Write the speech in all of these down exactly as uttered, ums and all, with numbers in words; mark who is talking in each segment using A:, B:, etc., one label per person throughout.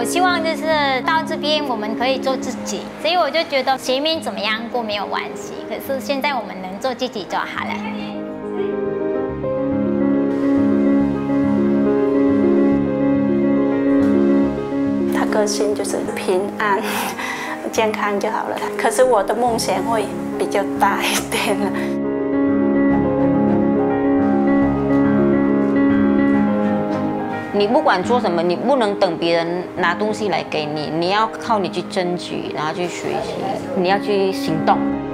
A: 希望就是到这边我们可以做自己，所以我就觉得前面怎么样过没有关系，可是现在我们能做自己就好了。
B: 他个性就是平安、健康就好了，可是我的梦想会比较大一点了。
C: 你不管做什么，你不能等别人拿东西来给你，你要靠你去争取，然后去学习，你要去行动。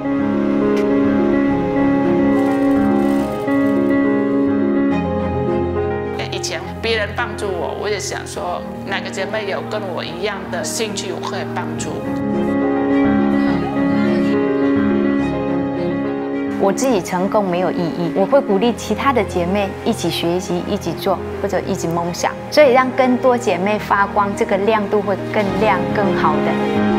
D: 以前别人帮助我，我也想说，哪个姐妹有跟我一样的兴趣，我可以帮助。
E: 我自己成功没有意义，我会鼓励其他的姐妹一起学习、一起做或者一起梦想，所以让更多姐妹发光，这个亮度会更亮、更好的。